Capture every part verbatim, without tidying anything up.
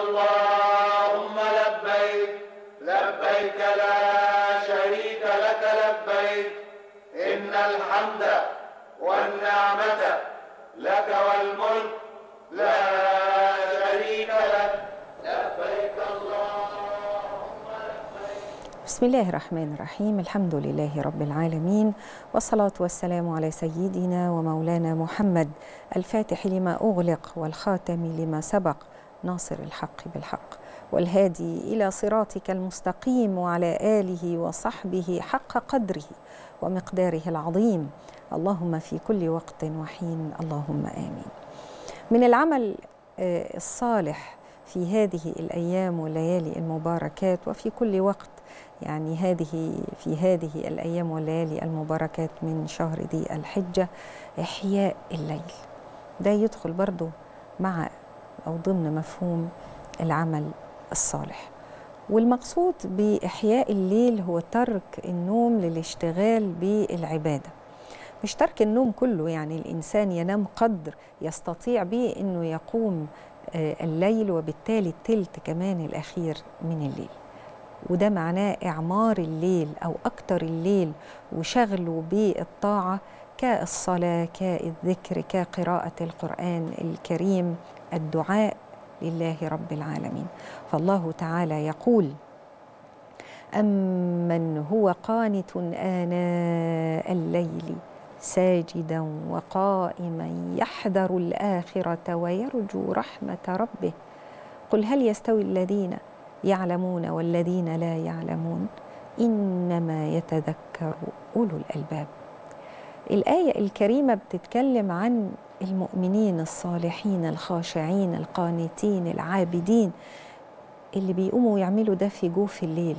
اللهم لبيك لبيك لا شريك لك لبيك إن الحمد والنعمة لك والملك لا شريك لك لبيك اللهم لبيك. بسم الله الرحمن الرحيم. الحمد لله رب العالمين، والصلاة والسلام على سيدنا ومولانا محمد الفاتح لما أغلق والخاتم لما سبق، ناصر الحق بالحق والهادي إلى صراطك المستقيم، وعلى آله وصحبه حق قدره ومقداره العظيم. اللهم في كل وقت وحين اللهم آمين. من العمل الصالح في هذه الأيام والليالي المباركات وفي كل وقت، يعني هذه في هذه الأيام والليالي المباركات من شهر ذي الحجة، إحياء الليل. ده يدخل برضو مع أو ضمن مفهوم العمل الصالح. والمقصود بإحياء الليل هو ترك النوم للاشتغال بالعبادة، مش ترك النوم كله، يعني الإنسان ينام قدر يستطيع به أنه يقوم الليل، وبالتالي التلت كمان الأخير من الليل، وده معناه إعمار الليل أو أكتر الليل وشغله بالطاعة، كالصلاة كالذكر كقراءة القرآن الكريم، الدعاء لله رب العالمين. فالله تعالى يقول: أمن هو قانت آناء الليل ساجدا وقائما يحذر الآخرة ويرجو رحمة ربه قل هل يستوي الذين يعلمون والذين لا يعلمون إنما يتذكر أولو الألباب. الآية الكريمة بتتكلم عن المؤمنين الصالحين الخاشعين القانتين العابدين، اللي بيقوموا يعملوا ده في جوف الليل،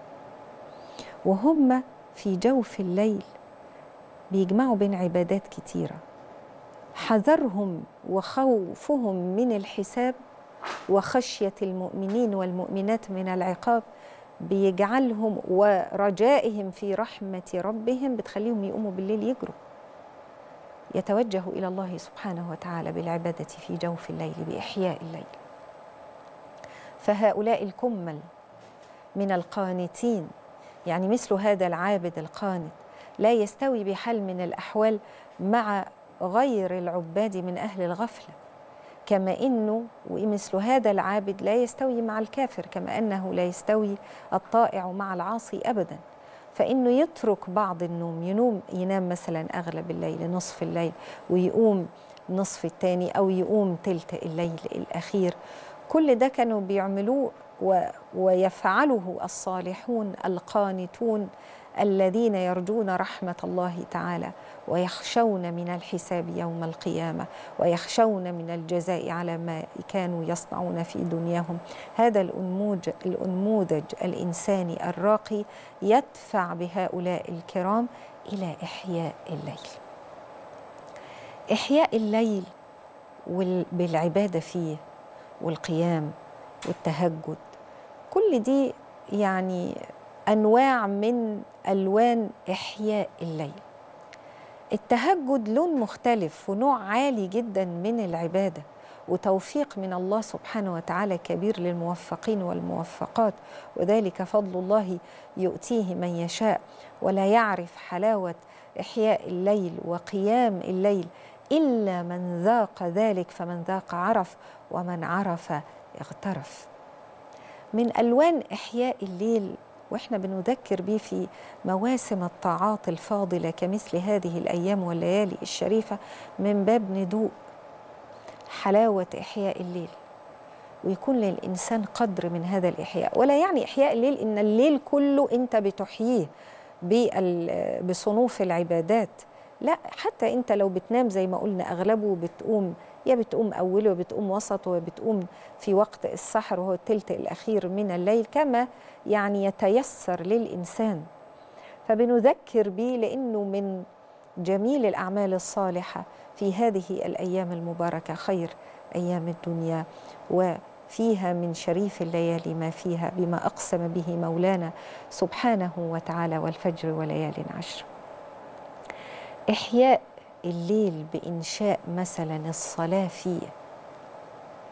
وهم في جوف الليل بيجمعوا بين عبادات كتيرة. حذرهم وخوفهم من الحساب وخشية المؤمنين والمؤمنات من العقاب بيجعلهم، ورجائهم في رحمة ربهم بتخليهم يقوموا بالليل يجروا، يتوجهوا إلى الله سبحانه وتعالى بالعبادة في جوف الليل بإحياء الليل. فهؤلاء الكمل من القانتين، يعني مثل هذا العابد القانت لا يستوي بحال من الأحوال مع غير العباد من أهل الغفلة، كما إنه ومثل هذا العابد لا يستوي مع الكافر، كما أنه لا يستوي الطائع مع العاصي أبدا. فإنه يترك بعض النوم، ينوم ينام مثلا أغلب الليل نصف الليل ويقوم نصف الثاني، أو يقوم تلت الليل الأخير. كل ده كانوا بيعملوه ويفعله الصالحون القانتون الذين يرجون رحمة الله تعالى ويخشون من الحساب يوم القيامة، ويخشون من الجزاء على ما كانوا يصنعون في دنياهم. هذا الأنموذج الأنموذج الإنساني الراقي يدفع بهؤلاء الكرام إلى إحياء الليل. إحياء الليل بالعبادة فيه والقيام والتهجد، كل دي يعني أنواع من ألوان إحياء الليل. التهجد لون مختلف ونوع عالي جدا من العبادة، وتوفيق من الله سبحانه وتعالى كبير للموفقين والموفقات، وذلك فضل الله يؤتيه من يشاء. ولا يعرف حلاوة إحياء الليل وقيام الليل إلا من ذاق ذلك، فمن ذاق عرف، ومن عرف اغترف. من ألوان إحياء الليل وإحنا بنذكر به في مواسم الطاعات الفاضلة كمثل هذه الأيام والليالي الشريفة، من باب ندوء حلاوة إحياء الليل، ويكون للإنسان قدر من هذا الإحياء. ولا يعني إحياء الليل إن الليل كله أنت بتحييه بصنوف العبادات، لا، حتى أنت لو بتنام زي ما قلنا أغلبه بتقوم، يا بتقوم أوله وبتقوم وسط وبتقوم في وقت السحر وهو التلت الأخير من الليل، كما يعني يتيسر للإنسان. فبنذكر به لأنه من جميل الأعمال الصالحة في هذه الأيام المباركة، خير أيام الدنيا، وفيها من شريف الليالي ما فيها، بما أقسم به مولانا سبحانه وتعالى: والفجر وليال عشر. إحياء الليل بإنشاء مثلا الصلاة فيه،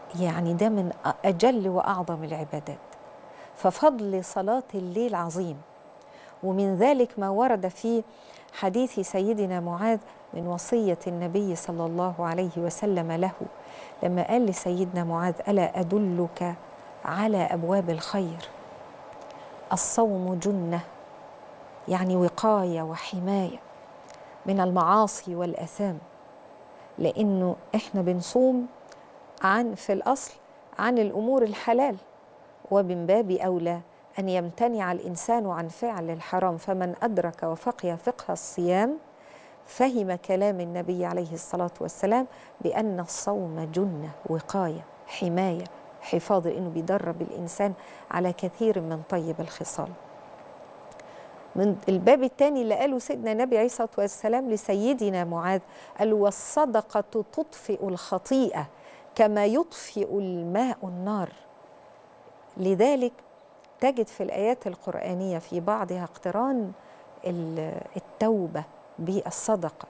يعني ده من أجل وأعظم العبادات. ففضل صلاة الليل عظيم، ومن ذلك ما ورد في حديث سيدنا معاذ من وصية النبي صلى الله عليه وسلم له لما قال لسيدنا معاذ: ألا أدلك على أبواب الخير؟ الصوم جنة، يعني وقاية وحماية من المعاصي والآثام، لأنه إحنا بنصوم عن في الأصل عن الأمور الحلال، ومن باب أولى أن يمتنع الإنسان عن فعل الحرام. فمن أدرك وفقه فقه الصيام فهم كلام النبي عليه الصلاة والسلام بأن الصوم جنة، وقاية، حماية، حفاظ، لأنه بيدرب الإنسان على كثير من طيب الخصال. من الباب الثاني اللي قاله سيدنا النبي عليه الصلاة والسلام لسيدنا معاذ، قال: والصدقة تطفئ الخطيئة كما يطفئ الماء النار. لذلك تجد في الآيات القرآنية في بعضها اقتران التوبة بالصدقة،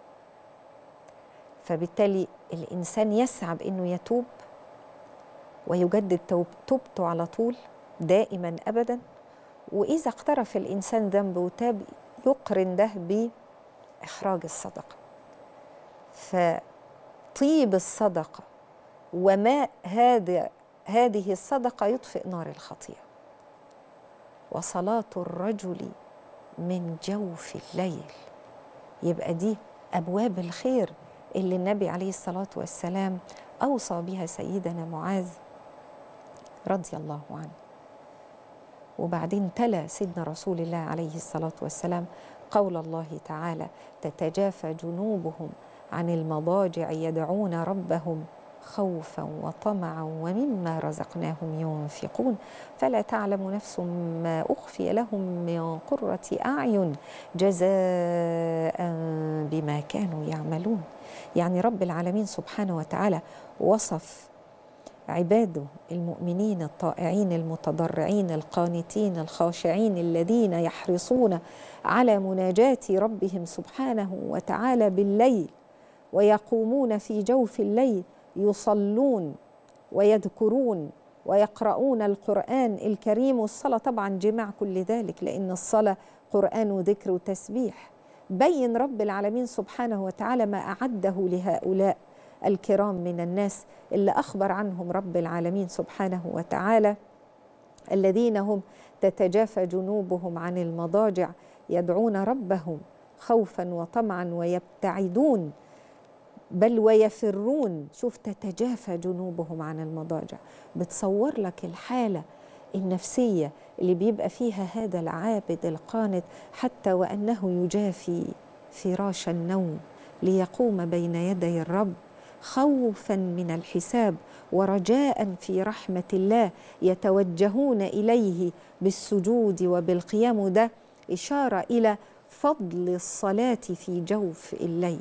فبالتالي الإنسان يسعى بأنه يتوب ويجدد توبته على طول دائما أبدا. وإذا اقترف الإنسان ذنب وتاب يقرن ده بإخراج الصدقة. فطيب الصدقة وماء هذا هذه الصدقة يطفئ نار الخطيئة. وصلاة الرجل من جوف الليل، يبقى دي أبواب الخير اللي النبي عليه الصلاة والسلام أوصى بها سيدنا معاذ رضي الله عنه. وبعدين تلا سيدنا رسول الله عليه الصلاة والسلام قول الله تعالى: تتجافى جنوبهم عن المضاجع يدعون ربهم خوفا وطمعا ومما رزقناهم ينفقون فلا تعلم نفس ما أخفي لهم من قرة أعين جزاء بما كانوا يعملون. يعني رب العالمين سبحانه وتعالى وصف عباده المؤمنين الطائعين المتضرعين القانتين الخاشعين الذين يحرصون على مناجاة ربهم سبحانه وتعالى بالليل، ويقومون في جوف الليل يصلون ويذكرون ويقرؤون القرآن الكريم. والصلاة طبعا جمع كل ذلك، لأن الصلاة قرآن وذكر وتسبيح. بين رب العالمين سبحانه وتعالى ما أعده لهؤلاء الكرام من الناس اللي أخبر عنهم رب العالمين سبحانه وتعالى: الذين هم تتجافى جنوبهم عن المضاجع يدعون ربهم خوفا وطمعا ويبتعدون بل ويفرون. شوف، تتجافى جنوبهم عن المضاجع، بتصور لك الحالة النفسية اللي بيبقى فيها هذا العابد القانت حتى وأنه يجافي فراش النوم ليقوم بين يدي الرب خوفا من الحساب ورجاء في رحمة الله، يتوجهون إليه بالسجود وبالقيام. ده إشارة إلى فضل الصلاة في جوف الليل.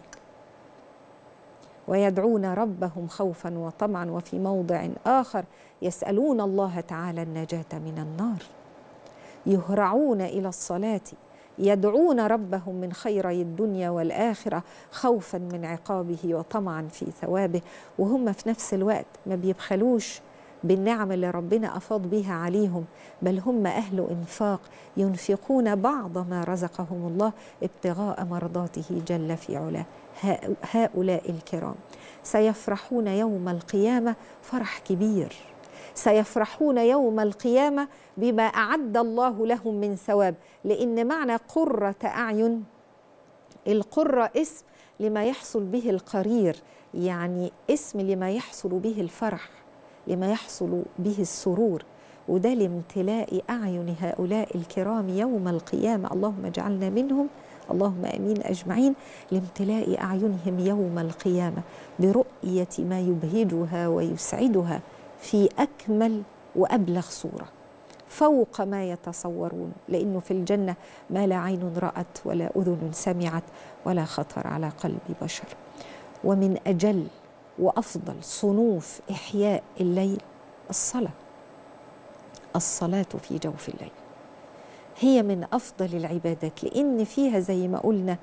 ويدعون ربهم خوفا وطمعا، وفي موضع آخر يسألون الله تعالى النجاة من النار. يهرعون إلى الصلاة يدعون ربهم من خيري الدنيا والآخرة خوفا من عقابه وطمعا في ثوابه، وهم في نفس الوقت ما بيبخلوش بالنعم اللي ربنا أفاض بها عليهم، بل هم أهل إنفاق ينفقون بعض ما رزقهم الله ابتغاء مرضاته جل في علاه. هؤلاء الكرام سيفرحون يوم القيامة فرح كبير، سيفرحون يوم القيامة بما أعد الله لهم من ثواب. لأن معنى قرة أعين، القرة اسم لما يحصل به القرير، يعني اسم لما يحصل به الفرح، لما يحصل به السرور، وده لامتلاء أعين هؤلاء الكرام يوم القيامة. اللهم اجعلنا منهم، اللهم آمين أجمعين. لامتلاء أعينهم يوم القيامة برؤية ما يبهجها ويسعدها في أكمل وأبلغ صورة فوق ما يتصورون، لأنه في الجنة ما لا عين رأت ولا أذن سمعت ولا خطر على قلب بشر. ومن أجل وأفضل صنوف إحياء الليل الصلاة. الصلاة في جوف الليل هي من أفضل العبادات، لأن فيها زي ما قلنا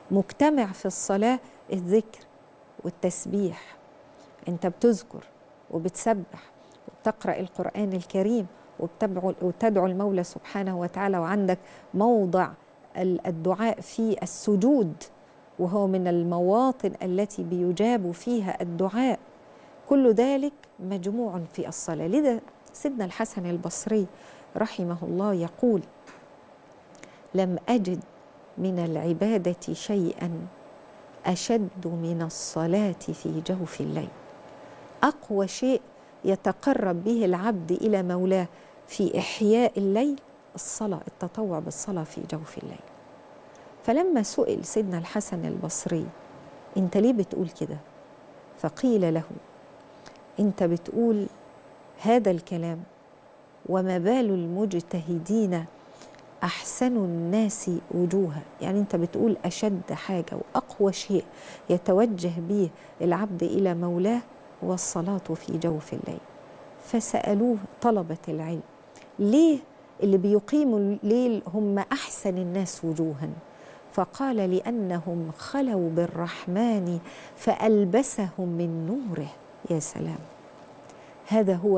مجتمع في الصلاة الذكر والتسبيح. أنت بتذكر وبتسبح وبتقرأ القرآن الكريم وتدعو المولى سبحانه وتعالى، وعندك موضع الدعاء في السجود وهو من المواطن التي بيجاب فيها الدعاء، كل ذلك مجموع في الصلاة. لذا سيدنا الحسن البصري رحمه الله يقول: لم أجد من العبادة شيئا أشد من الصلاة في جوف الليل. أقوى شيء يتقرب به العبد إلى مولاه في إحياء الليل الصلاة، التطوع بالصلاة في جوف الليل. فلما سئل سيدنا الحسن البصري: أنت ليه بتقول كده؟ فقيل له: أنت بتقول هذا الكلام وما بال المجتهدين أحسن الناس وجوها، يعني أنت بتقول أشد حاجة وأقوى شيء يتوجه به العبد إلى مولاه هو الصلاة في جوف الليل. فسألوه طلبة العلم: ليه اللي بيقيموا الليل هم أحسن الناس وجوها؟ فقال: لأنهم خلوا بالرحمن فألبسهم من نوره. يا سلام، هذا هو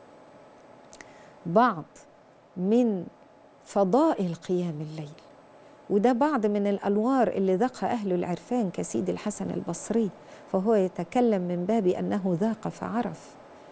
بعض من فضائل قيام الليل، وده بعض من الأنوار اللي ذاقها أهل العرفان كسيد الحسن البصري، فهو يتكلم من باب أنه ذاق فعرف.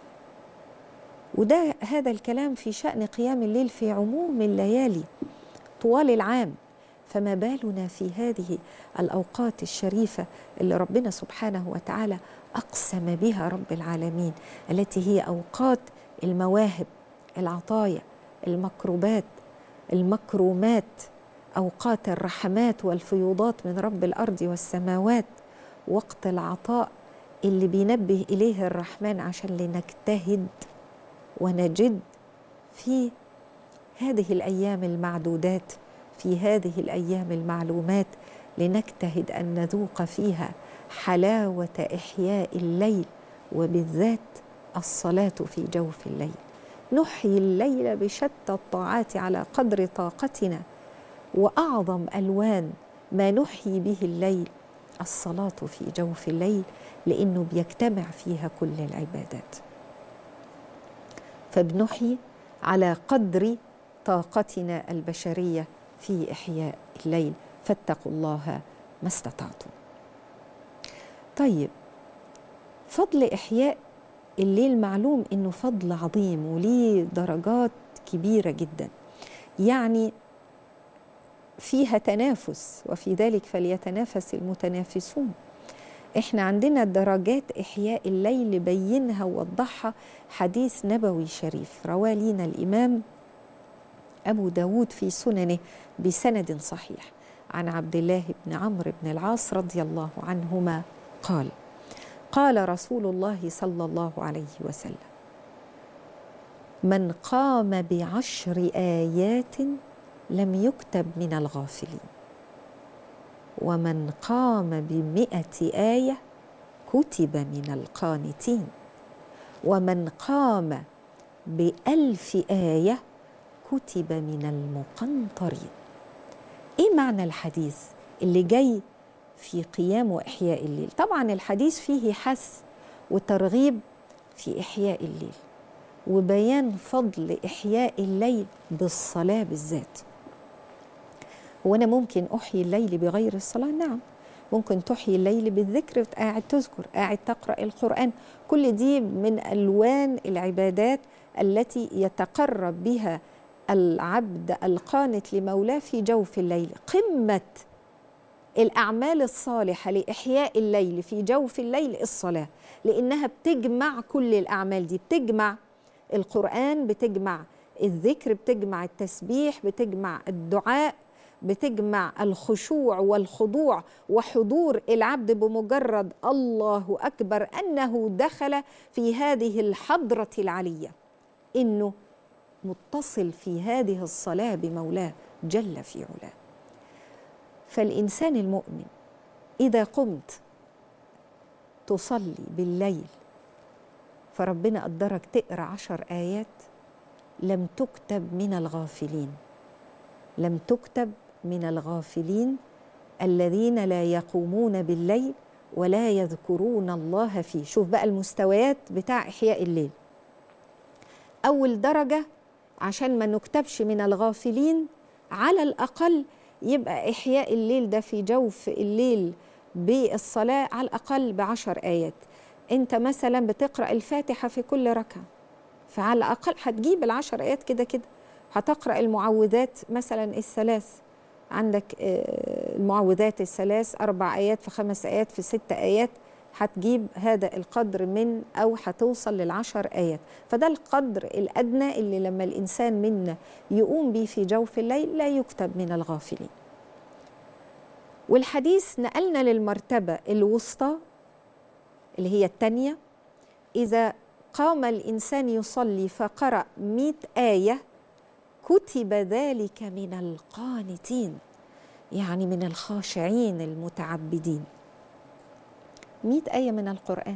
وده هذا الكلام في شأن قيام الليل في عموم الليالي طوال العام، فما بالنا في هذه الأوقات الشريفة اللي ربنا سبحانه وتعالى أقسم بها رب العالمين، التي هي أوقات المواهب، العطايا، المكروبات، المكرومات، أوقات الرحمات والفيوضات من رب الأرض والسماوات، وقت العطاء اللي بينبه إليه الرحمن عشان لنجتهد ونجد في هذه الأيام المعدودات، في هذه الأيام المعلومات، لنجتهد أن نذوق فيها حلاوة إحياء الليل، وبالذات الصلاة في جوف الليل. نحيي الليل بشتى الطاعات على قدر طاقتنا، وأعظم ألوان ما نحيي به الليل الصلاة في جوف الليل، لأنه بيجتمع فيها كل العبادات. فبنحيي على قدر طاقتنا البشرية في إحياء الليل، فاتقوا الله ما استطعتم. طيب، فضل إحياء الليل معلوم إنه فضل عظيم وليه درجات كبيرة جدا، يعني فيها تنافس، وفي ذلك فليتنافس المتنافسون. احنا عندنا درجات إحياء الليل بينها ووضحها حديث نبوي شريف رواه لنا الإمام أبو داود في سننه بسند صحيح عن عبد الله بن عمرو بن العاص رضي الله عنهما قال: قال رسول الله صلى الله عليه وسلم: من قام بعشر آيات لم يكتب من الغافلين، ومن قام بمئة آية كتب من القانتين، ومن قام بألف آية كتب من المقنطرين. إيه معنى الحديث اللي جاي في قيام وإحياء الليل؟ طبعا الحديث فيه حث وترغيب في إحياء الليل، وبيان فضل إحياء الليل بالصلاة بالذات. هو أنا ممكن أحيي الليل بغير الصلاة؟ نعم، ممكن تحيي الليل بالذكر، قاعد تذكر، قاعد تقرأ القرآن، كل دي من ألوان العبادات التي يتقرب بها العبد القانت لمولاه في جوف الليل. قمة الأعمال الصالحة لإحياء الليل في جوف الليل الصلاة، لأنها بتجمع كل الأعمال دي، بتجمع القرآن، بتجمع الذكر، بتجمع التسبيح، بتجمع الدعاء، بتجمع الخشوع والخضوع وحضور العبد بمجرد الله أكبر أنه دخل في هذه الحضرة العلية، إنه متصل في هذه الصلاة بمولاه جل في علاه. فالإنسان المؤمن إذا قمت تصلي بالليل فربنا قدرك تقرأ عشر آيات، لم تكتب من الغافلين، لم تكتب من الغافلين الذين لا يقومون بالليل ولا يذكرون الله فيه. شوف بقى المستويات بتاع إحياء الليل. أول درجة عشان ما نكتبش من الغافلين، على الأقل يبقى إحياء الليل ده في جوف الليل بالصلاة على الأقل بعشر آيات. أنت مثلا بتقرأ الفاتحة في كل ركعة، فعلى الأقل هتجيب العشر آيات كده كده. هتقرأ المعوذات مثلا الثلاث، عندك المعوذات الثلاث أربع آيات في خمس آيات في ست آيات، هتجيب هذا القدر من أو هتوصل للعشر آيات. فده القدر الأدنى اللي لما الإنسان منا يقوم به في جوف الليل لا يكتب من الغافلين. والحديث نقلنا للمرتبة الوسطى اللي هي الثانية، إذا قام الإنسان يصلي فقرأ مئة آية كتب ذلك من القانتين، يعني من الخاشعين المتعبدين. مئة آية من القرآن،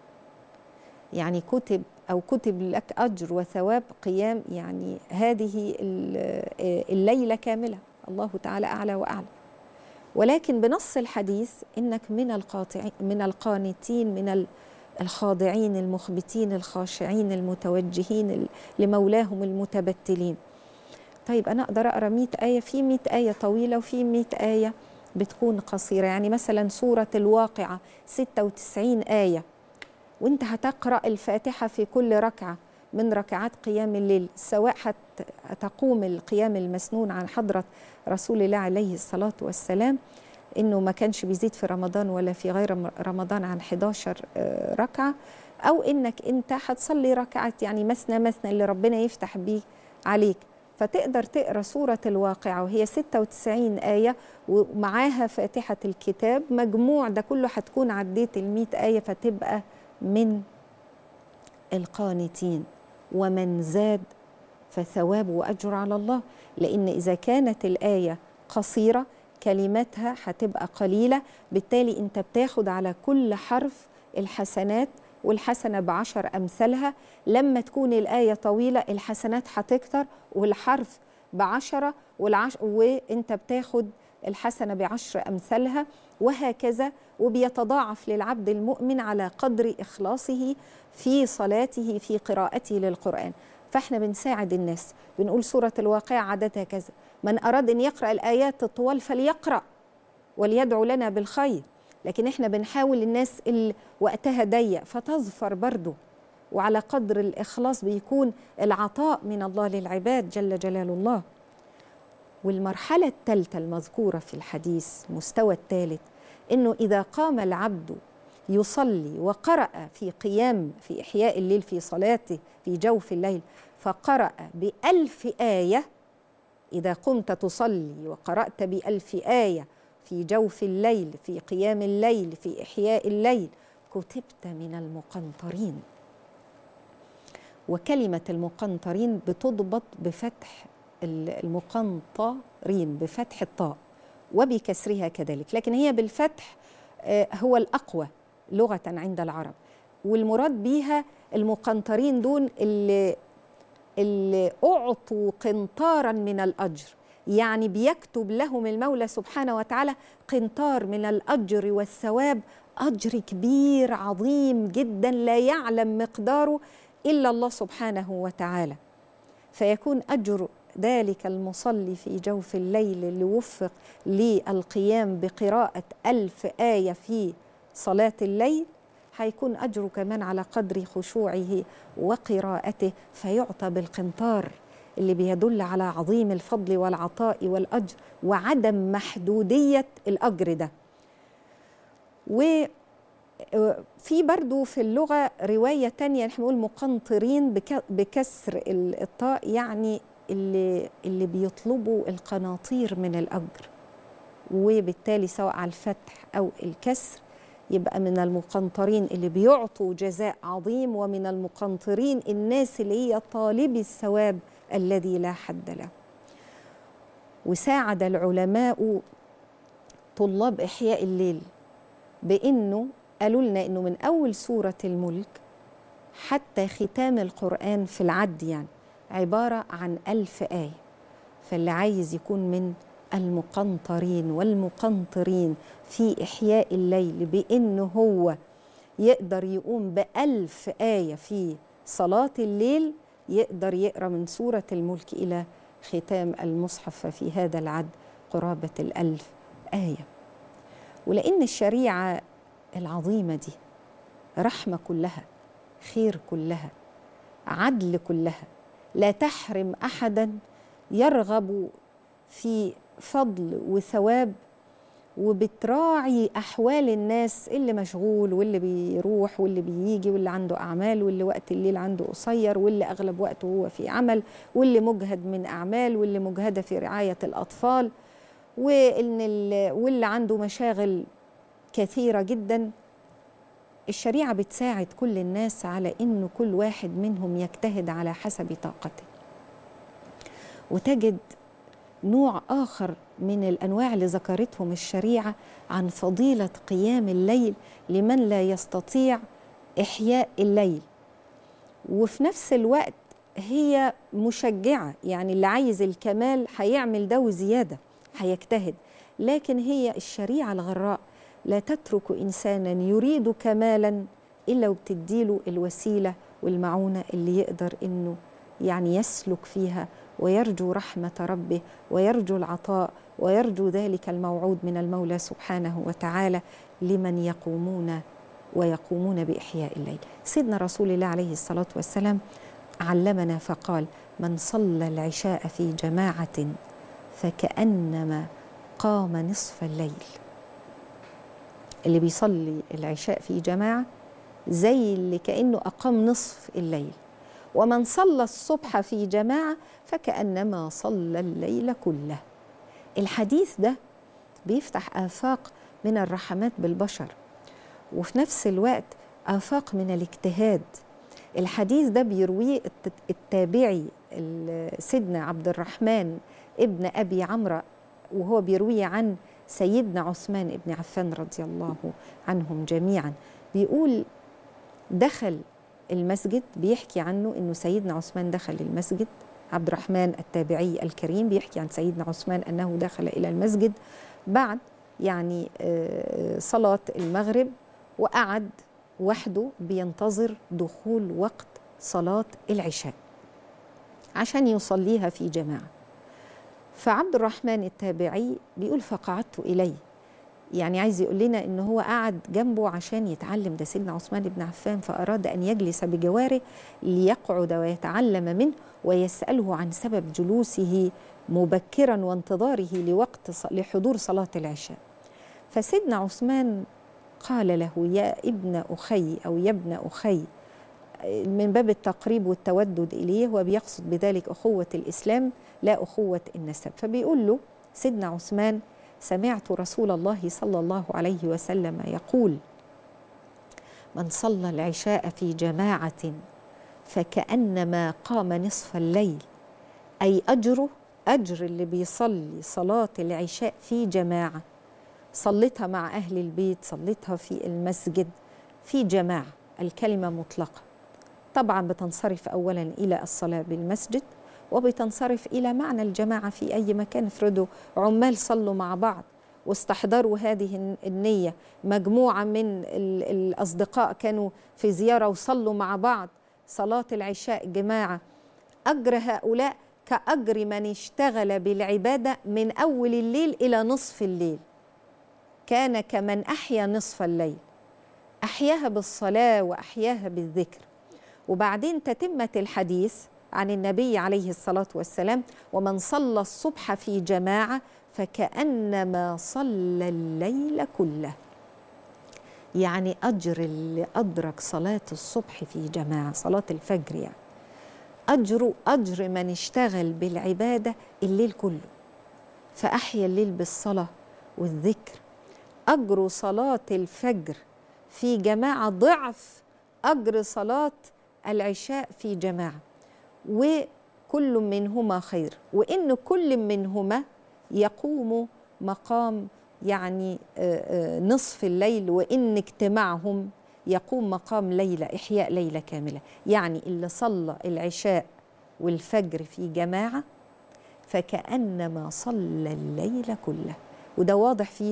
يعني كتب أو كتب لك أجر وثواب قيام يعني هذه الليلة كاملة. الله تعالى أعلى وأعلى. ولكن بنص الحديث إنك من القاطعين من القانتين من الخاضعين المخبتين الخاشعين المتوجهين لمولاهم المتبتلين. طيب أنا أقدر أقرأ مئة آية، في مئة آية طويلة وفي مئة آية بتكون قصيرة. يعني مثلا سورة الواقعة ستة وتسعين آية، وانت هتقرأ الفاتحة في كل ركعة من ركعات قيام الليل، سواء هتقوم القيام المسنون عن حضرة رسول الله عليه الصلاة والسلام، إنه ما كانش بيزيد في رمضان ولا في غير رمضان عن إحدى عشرة ركعة، أو إنك أنت هتصلي ركعات يعني مثنى مثنى اللي ربنا يفتح بيه عليك. فتقدر تقرأ سورة الواقعة وهي ستة وتسعين آية ومعاها فاتحة الكتاب، مجموع ده كله هتكون عديت المئة آية، فتبقى من القانتين. ومن زاد فثواب وأجر على الله، لأن إذا كانت الآية قصيرة كلماتها هتبقى قليلة، بالتالي أنت بتاخد على كل حرف الحسنات، والحسنة بعشر أمثالها. لما تكون الآية طويلة الحسنات هتكتر والحرف بعشرة، والعش... وانت بتاخد الحسنة بعشر أمثالها، وهكذا. وبيتضاعف للعبد المؤمن على قدر إخلاصه في صلاته في قراءته للقرآن. فاحنا بنساعد الناس، بنقول سورة الواقعة عددها كذا، من أراد أن يقرأ الآيات الطوال فليقرأ وليدعو لنا بالخير. لكن احنا بنحاول الناس اللي وقتها ضيق فتظفر برضو، وعلى قدر الإخلاص بيكون العطاء من الله للعباد جل جلال الله. والمرحلة الثالثة المذكورة في الحديث، مستوى الثالث، إنه إذا قام العبد يصلي وقرأ في قيام في إحياء الليل في صلاته في جوف الليل فقرأ بألف آية، إذا قمت تصلي وقرأت بألف آية في جوف الليل في قيام الليل في إحياء الليل كتبت من المقنطرين. وكلمة المقنطرين بتضبط بفتح المقنطرين بفتح الطاء وبكسرها كذلك، لكن هي بالفتح هو الأقوى لغة عند العرب. والمراد بيها المقنطرين دول اللي, اللي أعطوا قنطارا من الأجر، يعني بيكتب لهم المولى سبحانه وتعالى قنطار من الأجر والثواب، أجر كبير عظيم جدا لا يعلم مقداره إلا الله سبحانه وتعالى. فيكون أجر ذلك المصلي في جوف الليل اللي وفق للقيام بقراءة ألف آية في صلاة الليل، هيكون أجره كمان على قدر خشوعه وقراءته، فيعطى بالقنطار اللي بيدل على عظيم الفضل والعطاء والأجر وعدم محدودية الأجر ده. وفي برضو في اللغة رواية تانية نحن نقول مقنطرين بكسر الطاء، يعني اللي, اللي بيطلبوا القناطير من الأجر، وبالتالي سواء على الفتح أو الكسر يبقى من المقنطرين اللي بيعطوا جزاء عظيم، ومن المقنطرين الناس اللي هي طالبي الثواب الذي لا حد له. وساعد العلماء طلاب إحياء الليل بأنه قالوا لنا أنه من أول سورة الملك حتى ختام القرآن في العد يعني عبارة عن ألف آية. فاللي عايز يكون من المقنطرين والمقنطرين في إحياء الليل بأنه هو يقدر يقوم بألف آية في صلاة الليل، يقدر يقرأ من سورة الملك إلى ختام المصحف، ففي هذا العد قرابة الألف آية. ولأن الشريعة العظيمة دي رحمة كلها، خير كلها، عدل كلها، لا تحرم أحدا يرغب في فضل وثواب، وبتراعي أحوال الناس، اللي مشغول واللي بيروح واللي بيجي واللي عنده أعمال واللي وقت الليل عنده قصير واللي أغلب وقته هو في عمل واللي مجهد من أعمال واللي مجهدة في رعاية الأطفال واللي عنده مشاغل كثيرة جدا. الشريعة بتساعد كل الناس على إنه كل واحد منهم يجتهد على حسب طاقته. وتجد نوع آخر من الأنواع اللي ذكرتهم الشريعة عن فضيلة قيام الليل لمن لا يستطيع إحياء الليل، وفي نفس الوقت هي مشجعة، يعني اللي عايز الكمال هيعمل ده وزيادة، هيجتهد. لكن هي الشريعة الغراء لا تترك إنسانا يريد كمالا إلا وبتديله الوسيلة والمعونة اللي يقدر إنه يعني يسلك فيها ويرجو رحمة ربه ويرجو العطاء ويرجو ذلك الموعود من المولى سبحانه وتعالى لمن يقومون ويقومون بإحياء الليل. سيدنا رسول الله عليه الصلاة والسلام علمنا فقال: من صلى العشاء في جماعة فكأنما قام نصف الليل. اللي بيصلي العشاء في جماعة زي اللي كأنه أقام نصف الليل. ومن صلى الصبح في جماعة فكأنما صلى الليل كله. الحديث ده بيفتح آفاق من الرحمات بالبشر، وفي نفس الوقت آفاق من الاجتهاد. الحديث ده بيرويه التابعي سيدنا عبد الرحمن ابن أبي عمرو، وهو بيرويه عن سيدنا عثمان بن عفان رضي الله عنهم جميعا. بيقول دخل المسجد، بيحكي عنه إنه سيدنا عثمان دخل المسجد. عبد الرحمن التابعي الكريم بيحكي عن سيدنا عثمان أنه دخل إلى المسجد بعد يعني صلاة المغرب، وقعد وحده بينتظر دخول وقت صلاة العشاء عشان يصليها في جماعة. فعبد الرحمن التابعي بيقول فقعدت إليه، يعني عايز يقول لنا إنه هو قعد جنبه عشان يتعلم، ده سيدنا عثمان بن عفان، فأراد أن يجلس بجواره ليقعد ويتعلم منه ويسأله عن سبب جلوسه مبكرا وانتظاره لوقت لحضور صلاة العشاء. فسيدنا عثمان قال له: يا ابن أخي أو يا ابن أخي، من باب التقريب والتودد إليه، وبيقصد بذلك أخوة الإسلام لا أخوة النسب. فبيقول له سيدنا عثمان: سمعت رسول الله صلى الله عليه وسلم يقول: من صلى العشاء في جماعة فكأنما قام نصف الليل، أي أجره أجر اللي بيصلي صلاة العشاء في جماعة، صليتها مع أهل البيت، صليتها في المسجد في جماعة. الكلمة مطلقة طبعا بتنصرف أولا إلى الصلاة بالمسجد، وبتنصرف إلى معنى الجماعة في أي مكان. افرضوا عمال صلوا مع بعض واستحضروا هذه النية، مجموعة من الأصدقاء كانوا في زيارة وصلوا مع بعض صلاة العشاء جماعة، أجر هؤلاء كأجر من اشتغل بالعبادة من أول الليل إلى نصف الليل، كان كمن أحيا نصف الليل، أحياها بالصلاة وأحياها بالذكر. وبعدين تتمة الحديث عن النبي عليه الصلاة والسلام: ومن صلى الصبح في جماعة فكأنما صلى الليل كله. يعني أجر اللي أدرك صلاة الصبح في جماعة، صلاة الفجر، يعني أجر أجر من اشتغل بالعبادة الليل كله فأحيا الليل بالصلاة والذكر. أجر صلاة الفجر في جماعة ضعف أجر صلاة العشاء في جماعة، وكل منهما خير، وإن كل منهما يقوم مقام يعني نصف الليل، وإن اجتماعهم يقوم مقام ليلة، إحياء ليلة كاملة. يعني اللي صلى العشاء والفجر في جماعة فكأنما صلى الليل كله. وده واضح في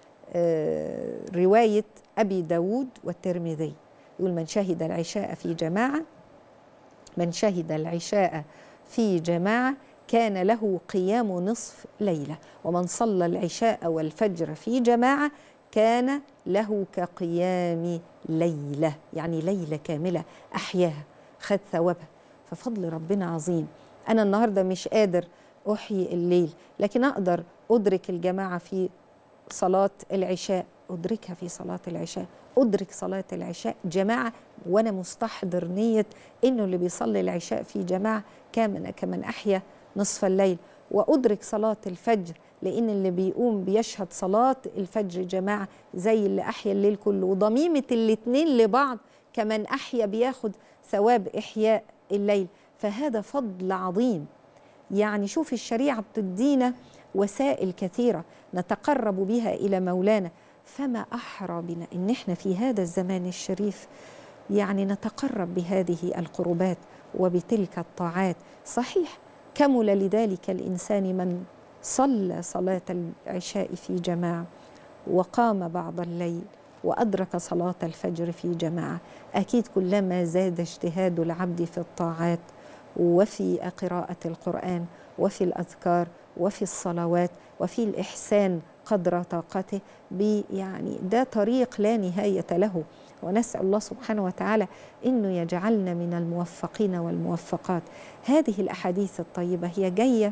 رواية أبي داود والترمذي، يقول من شهد العشاء في جماعة من شهد العشاء في جماعة كان له قيام نصف ليلة، ومن صلى العشاء والفجر في جماعة كان له كقيام ليلة، يعني ليلة كاملة أحياها خد ثوابها. ففضل ربنا عظيم. أنا النهاردة مش قادر أحيي الليل، لكن أقدر أدرك الجماعة في صلاة العشاء، أدركها في صلاة العشاء، أدرك صلاة العشاء جماعة وأنا مستحضر نية إنه اللي بيصلي العشاء في جماعة كامن كمن أحيا نصف الليل، وأدرك صلاة الفجر لأن اللي بيقوم بيشهد صلاة الفجر جماعة زي اللي أحيا الليل كله، وضميمة الاتنين لبعض كمن أحيا بياخد ثواب إحياء الليل. فهذا فضل عظيم. يعني شوف الشريعة بتدينا وسائل كثيرة نتقرب بها إلى مولانا، فما أحرى بنا إن إحنا في هذا الزمان الشريف يعني نتقرب بهذه القربات وبتلك الطاعات. صحيح كمل لذلك الإنسان من صلى صلاة العشاء في جماعة وقام بعض الليل وأدرك صلاة الفجر في جماعة. أكيد كلما زاد اجتهاد العبد في الطاعات وفي قراءة القرآن وفي الأذكار وفي الصلوات وفي الإحسان قدر طاقته، يعني ده طريق لا نهاية له. ونسأل الله سبحانه وتعالى إنه يجعلنا من الموفقين والموفقات. هذه الأحاديث الطيبة هي جاية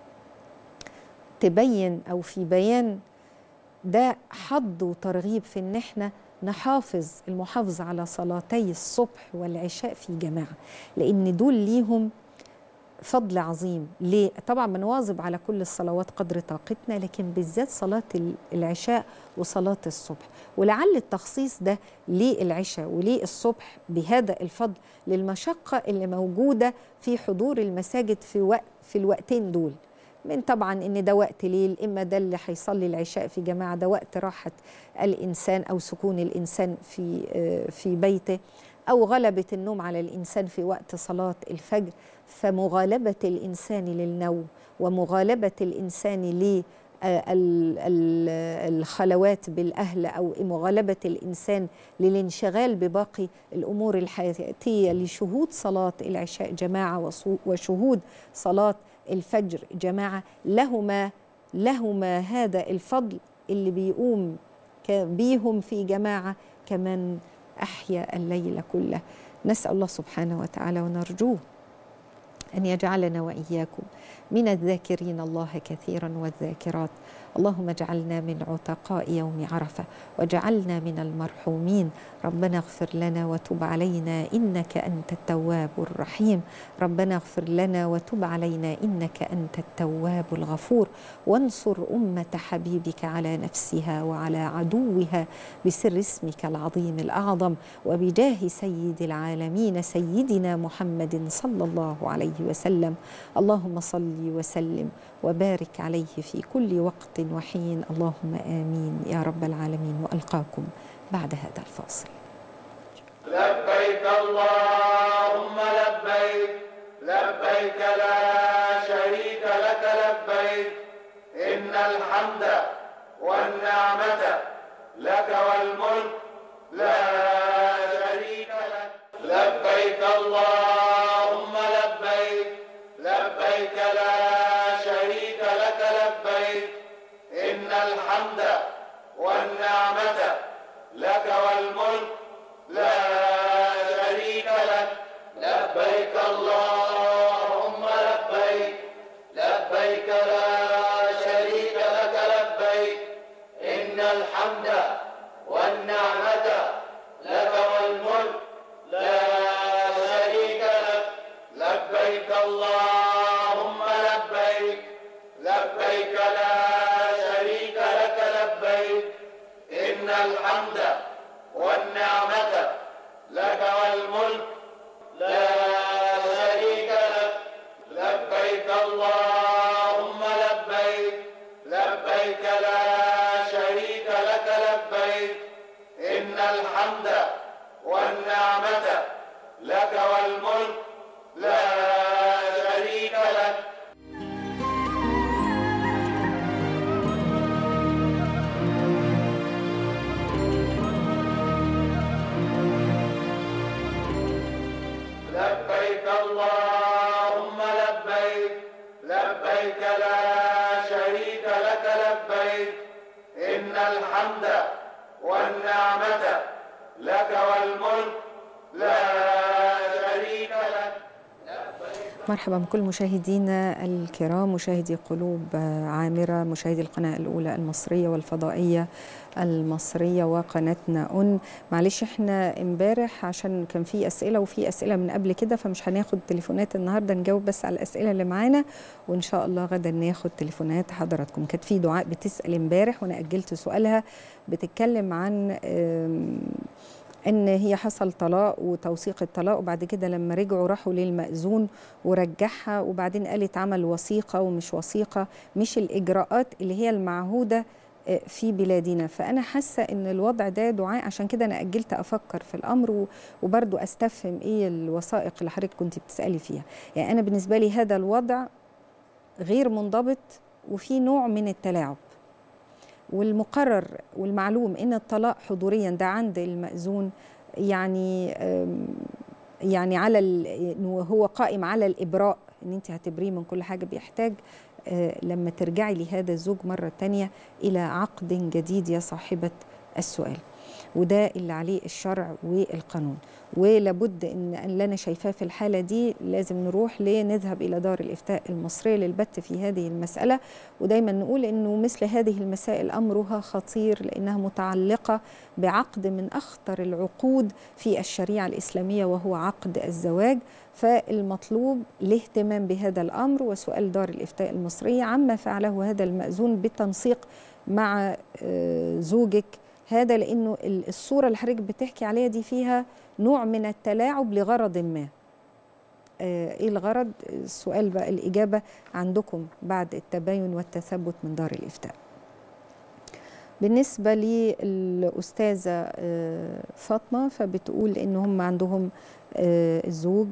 تبين أو في بيان ده حض وترغيب في إن احنا نحافظ المحافظة على صلاتي الصبح والعشاء في جماعة، لأن دول ليهم فضل عظيم. ليه؟ طبعا بنواظب على كل الصلوات قدر طاقتنا، لكن بالذات صلاة العشاء وصلاة الصبح. ولعل التخصيص ده للعشاء وللصبح بهذا الفضل للمشقة اللي موجودة في حضور المساجد في وقت في الوقتين دول، من طبعا ان ده وقت ليل، اما ده اللي هيصلي العشاء في جماعه ده وقت راحه الانسان او سكون الانسان في في بيته، او غلبه النوم على الانسان في وقت صلاه الفجر. فمغالبه الانسان للنوم ومغالبه الانسان للخلوات بالاهل او مغالبه الانسان للانشغال بباقي الامور الحياتيه لشهود صلاه العشاء جماعه وشهود صلاه الفجر جماعة، لهما لهما هذا الفضل اللي بيقوم بيهم في جماعة كمن أحيا الليل كله. نسأل الله سبحانه وتعالى ونرجوه أن يجعلنا وإياكم من الذاكرين الله كثيرا والذاكرات. اللهم اجعلنا من عتقاء يوم عرفة واجعلنا من المرحومين. ربنا اغفر لنا وتب علينا إنك أنت التواب الرحيم. ربنا اغفر لنا وتب علينا إنك أنت التواب الغفور. وانصر أمة حبيبك على نفسها وعلى عدوها بسر اسمك العظيم الأعظم وبجاه سيد العالمين سيدنا محمد صلى الله عليه وسلم. اللهم صل وسلم وبارك عليه في كل وقت وحين. اللهم آمين يا رب العالمين. وألقاكم بعد هذا الفاصل. لبيك اللهم لبيك لبيك لا شريك لك لبيك إن الحمد والنعمة لك والملك لا شريك لك. لبيك اللهم لبيك لبيك لا شريك لك لبيك إن الحمد والنعمة لك والملك لا شريك لك. لبيك اللهم لبيك لبيك لا شريك لك لبيك إن الحمد والنعمة لك والملك لا شريك لك. لبيك اللهم لبيك لبيك لا شريك لك لبيك إن الحمد والنعمة لك والملك لا شريك لك. لبيك اللهم لبيك لبيك لا شريك لك لبيك إن الحمد والنعمة لك والملك لا شريك لك. والنعمة لك والملك لا شريك لك. مرحبا بكل مشاهدينا الكرام، مشاهدي قلوب عامرة، مشاهدي القناة الأولى المصرية والفضائية المصرية وقناتنا أون. معلش احنا امبارح عشان كان في أسئلة وفي أسئلة من قبل كده، فمش هناخد تليفونات النهاردة، نجاوب بس على الأسئلة اللي معانا، وإن شاء الله غدا ناخد تليفونات حضراتكم. كانت في دعاء بتسأل امبارح وأنا أجلت سؤالها، بتتكلم عن ان هي حصل طلاق وتوثيق الطلاق، وبعد كده لما رجعوا راحوا للمأذون ورجعها، وبعدين قالت عمل وثيقة ومش وثيقة، مش الإجراءات اللي هي المعهودة في بلادنا. فأنا حاسة ان الوضع ده دعاء، عشان كده أنا أجلت أفكر في الأمر وبرضو أستفهم إيه الوثائق اللي حضرتك كنت بتسألي فيها. يعني أنا بالنسبة لي هذا الوضع غير منضبط وفي نوع من التلاعب، والمقرر والمعلوم ان الطلاق حضوريا ده عند المأذون، يعني يعني على انه هو قائم على الابراء، ان انت هتبريه من كل حاجه، بيحتاج لما ترجعي لهذا الزوج مره تانية الى عقد جديد يا صاحبه السؤال، وده اللي عليه الشرع والقانون. ولابد ان اللي انا شايفاه في الحاله دي لازم نروح لنذهب الى دار الافتاء المصريه للبت في هذه المساله. ودايما نقول انه مثل هذه المسائل امرها خطير، لانها متعلقه بعقد من اخطر العقود في الشريعه الاسلاميه، وهو عقد الزواج. فالمطلوب الاهتمام بهذا الامر وسؤال دار الافتاء المصريه عما فعله هذا المأذون بالتنسيق مع زوجك هذا، لانه الصوره اللي حضرتك بتحكي عليها دي فيها نوع من التلاعب لغرض ما. ايه الغرض؟ السؤال بقى الاجابه عندكم بعد التباين والتثبت من دار الافتاء. بالنسبه للاستاذه فاطمه، فبتقول ان هم عندهم الزوج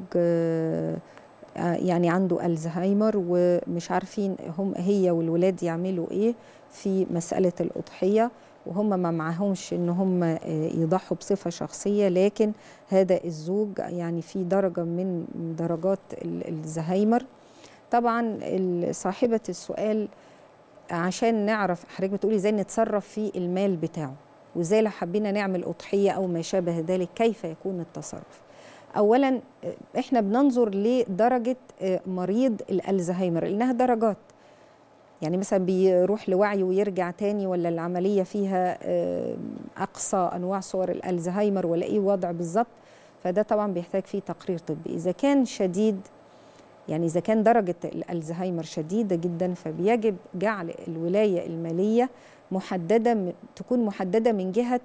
يعني عنده الزهايمر، ومش عارفين هم هي والولاد يعملوا ايه في مساله الاضحيه، وهم ما معهمش ان هم يضحوا بصفه شخصيه، لكن هذا الزوج يعني في درجه من درجات الزهايمر. طبعا صاحبه السؤال عشان نعرف، حضرتك بتقولي ازاي نتصرف في المال بتاعه، وازاي لو حبينا نعمل اضحيه او ما شابه ذلك كيف يكون التصرف. اولا احنا بننظر لدرجه مريض الالزهايمر، لانها درجات، يعني مثلا بيروح لوعي ويرجع تاني، ولا العملية فيها أقصى أنواع صور الألزهايمر، ولا إيه وضع بالظبط. فده طبعا بيحتاج فيه تقرير طبي. إذا كان شديد، يعني إذا كان درجة الألزهايمر شديدة جدا، فبيجب جعل الولاية المالية محددة، تكون محددة من جهة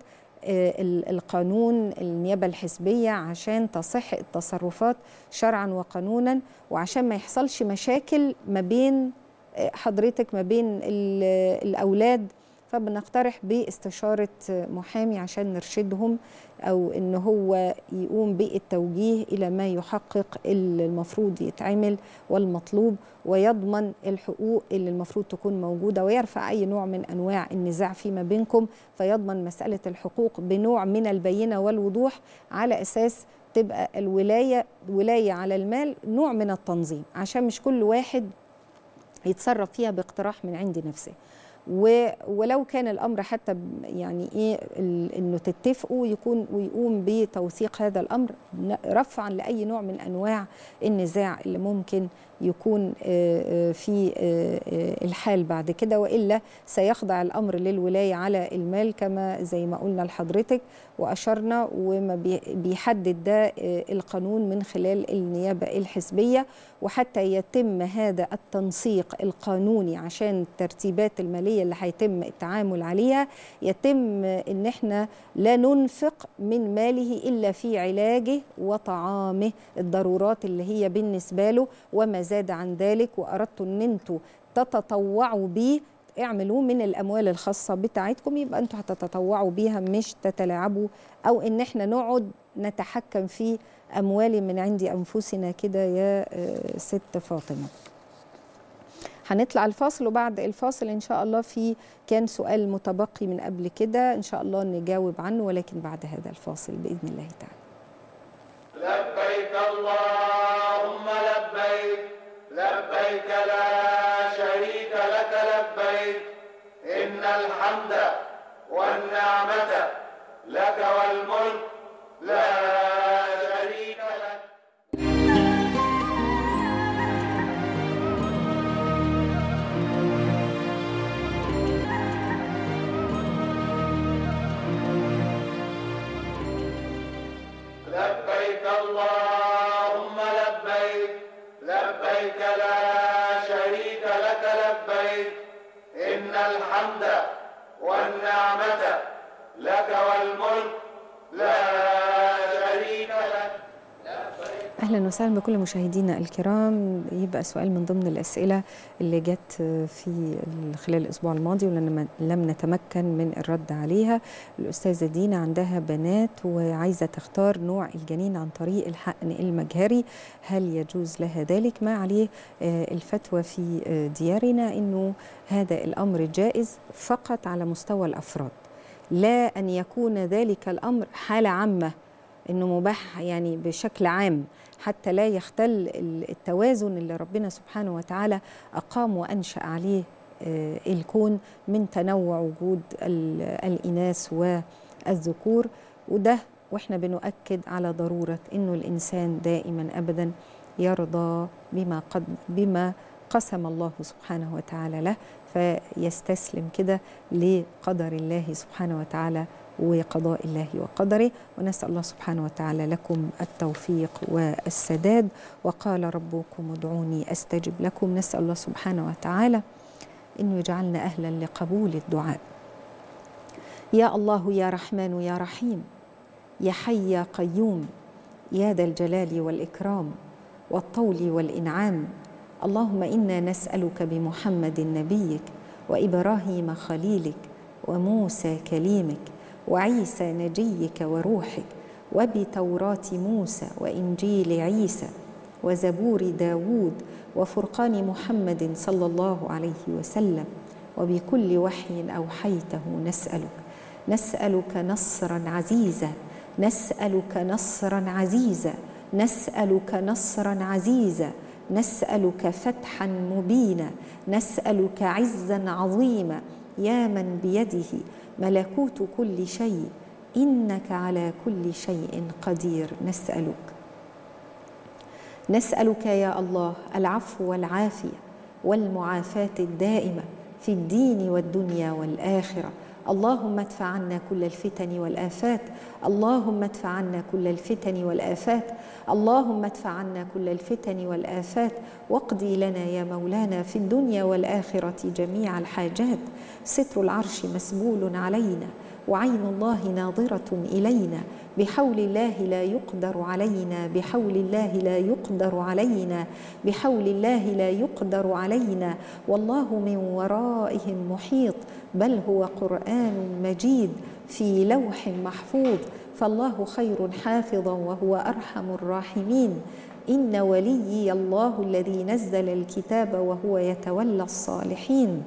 القانون النيابة الحزبية، عشان تصح التصرفات شرعا وقانونا، وعشان ما يحصلش مشاكل ما بين حضرتك ما بين الأولاد. فبنقترح باستشارة محامي عشان نرشدهم، أو إن هو يقوم بالتوجيه إلى ما يحقق اللي المفروض يتعمل والمطلوب، ويضمن الحقوق اللي المفروض تكون موجودة، ويرفع أي نوع من أنواع النزاع فيما بينكم، فيضمن مسألة الحقوق بنوع من البينة والوضوح، على أساس تبقى الولاية ولاية على المال نوع من التنظيم، عشان مش كل واحد يتصرف فيها باقتراح من عند نفسه. ولو كان الامر حتى يعني ايه انه تتفقوا يكون ويقوم بتوثيق هذا الامر رفعا لاي نوع من انواع النزاع اللي ممكن يكون في الحال بعد كده، والا سيخضع الامر للولايه على المال كما زي ما قلنا لحضرتك واشرنا، وما بيحدد ده القانون من خلال النيابه الحزبيه. وحتى يتم هذا التنسيق القانوني عشان الترتيبات الماليه اللي هيتم التعامل عليها، يتم ان احنا لا ننفق من ماله الا في علاجه وطعامه، الضرورات اللي هي بالنسبه له وما زاد عن ذلك. واردتوا ان انتوا تتطوعوا بيه، اعملوه من الاموال الخاصه بتاعتكم، يبقى انتوا هتتطوعوا بيها، مش تتلاعبوا او ان احنا نقعد نتحكم في اموال من عند انفسنا كده يا ست فاطمه. هنطلع الفاصل، وبعد الفاصل ان شاء الله في كان سؤال متبقي من قبل كده ان شاء الله نجاوب عنه، ولكن بعد هذا الفاصل باذن الله تعالى. لبيك اللهم لبيك، لبيك لا شريك لك لبيك، إن الحمد والنعمة والنعمة لك والملك لا شريك لك. لبيك اللهم لبيك لبيك لا شريك لك لبيك إن الحمد والنعمة لك والملك لا شريك لك. أهلا وسهلا بكل مشاهدينا الكرام. يبقى سؤال من ضمن الأسئلة اللي جت في خلال الأسبوع الماضي ولم نتمكن من الرد عليها. الأستاذة دينا عندها بنات وعايزة تختار نوع الجنين عن طريق الحقن المجهري، هل يجوز لها ذلك؟ ما عليه الفتوى في ديارنا إنه هذا الأمر جائز فقط على مستوى الأفراد، لا أن يكون ذلك الأمر حالة عامة إنه مباح يعني بشكل عام، حتى لا يختل التوازن اللي ربنا سبحانه وتعالى أقام وأنشأ عليه الكون من تنوع وجود الإناث والذكور. وده وإحنا بنؤكد على ضرورة إنه الإنسان دائما أبدا يرضى بما قد بما قسم الله سبحانه وتعالى له، فيستسلم كده لقدر الله سبحانه وتعالى وقضاء الله وقدره. ونسأل الله سبحانه وتعالى لكم التوفيق والسداد. وقال ربكم ادعوني أستجب لكم. نسأل الله سبحانه وتعالى إنه يجعلنا أهلا لقبول الدعاء. يا الله يا رحمن يا رحيم يا حي يا قيوم يا ذا الجلال والإكرام والطول والإنعام، اللهم إنا نسألك بمحمد نبيك وإبراهيم خليلك وموسى كليمك وعيسى نجيك وروحك وبتوراة موسى وإنجيل عيسى وزبور داود وفرقان محمد صلى الله عليه وسلم وبكل وحي أوحيته نسألك نسألك نصرا عزيزا نسألك نصرا عزيزا نسألك نصرا عزيزا نسألك فتحا مبينا نسألك عزا عظيما يا من بيده ملكوت كل شيء إنك على كل شيء قدير. نسألك نسألك يا الله العفو والعافية والمعافاة الدائمة في الدين والدنيا والآخرة. اللهم ادفع عنا كل الفتن والآفات اللهم ادفع عنا كل الفتن والآفات اللهم ادفع عنا كل الفتن والآفات واقضي لنا يا مولانا في الدنيا والآخرة جميع الحاجات. ستر العرش مسبول علينا وعين الله ناظرة إلينا، بحول الله لا يقدر علينا بحول الله لا يقدر علينا بحول الله لا يقدر علينا والله من ورائهم محيط، بل هو قرآن مجيد في لوح محفوظ، فالله خير حافظا وهو أرحم الراحمين. إن وليي الله الذي نزل الكتاب وهو يتولى الصالحين.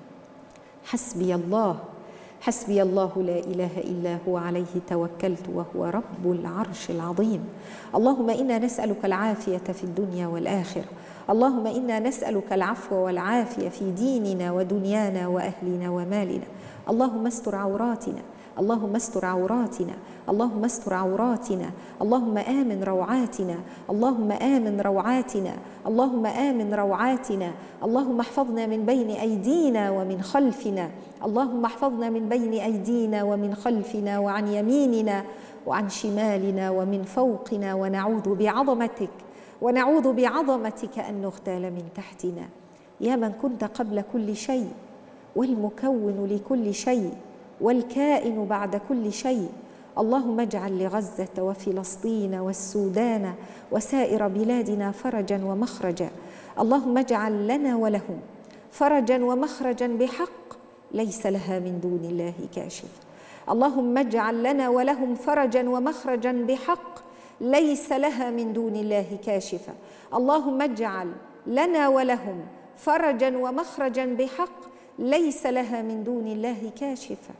حسبي الله حسبي الله لا إله إلا هو عليه توكلت وهو رب العرش العظيم. اللهم إنا نسألك العافية في الدنيا والآخرة اللهم إنا نسألك العفو والعافية في ديننا ودنيانا وأهلنا ومالنا. اللهم استر عوراتنا اللهم استر عوراتنا اللهم استر عوراتنا اللهم آمن روعاتنا اللهم آمن روعاتنا اللهم آمن روعاتنا اللهم احفظنا من بين أيدينا ومن خلفنا اللهم احفظنا من بين أيدينا ومن خلفنا وعن يميننا وعن شمالنا ومن فوقنا، ونعوذ بعظمتك ونعوذ بعظمتك أن نغتال من تحتنا. يا من كنت قبل كل شيء والمكون لكل شيء والكائن بعد كل شيء، اللهم اجعل لغزة وفلسطين والسودان وسائر بلادنا فرجا ومخرجا. اللهم اجعل لنا ولهم فرجا ومخرجا بحق ليس لها من دون الله كاشف. اللهم اجعل لنا ولهم فرجا ومخرجا بحق ليس لها من دون الله كاشفة. اللهم اجعل لنا ولهم فرجا ومخرجا بحق ليس لها من دون الله كاشفة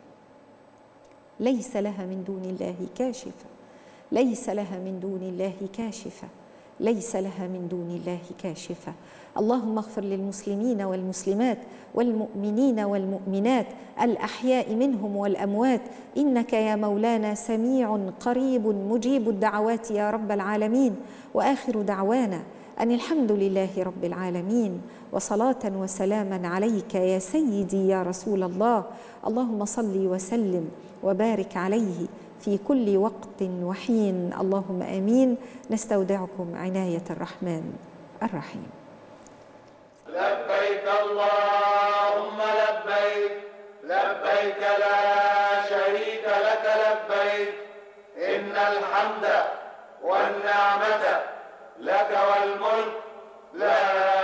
ليس لها من دون الله كاشفة ليس لها من دون الله كاشفة ليس لها من دون الله كاشفة. اللهم اغفر للمسلمين والمسلمات والمؤمنين والمؤمنات الأحياء منهم والأموات، إنك يا مولانا سميع قريب مجيب الدعوات يا رب العالمين. وآخر دعوانا أن الحمد لله رب العالمين، وصلاة وسلاما عليك يا سيدي يا رسول الله. اللهم صل وسلم وبارك عليه في كل وقت وحين، اللهم آمين. نستودعكم عناية الرحمن الرحيم. لبيك اللهم لبيك، لبيك لا شريك لك لبيك، إن الحمد والنعمة لك والملك لا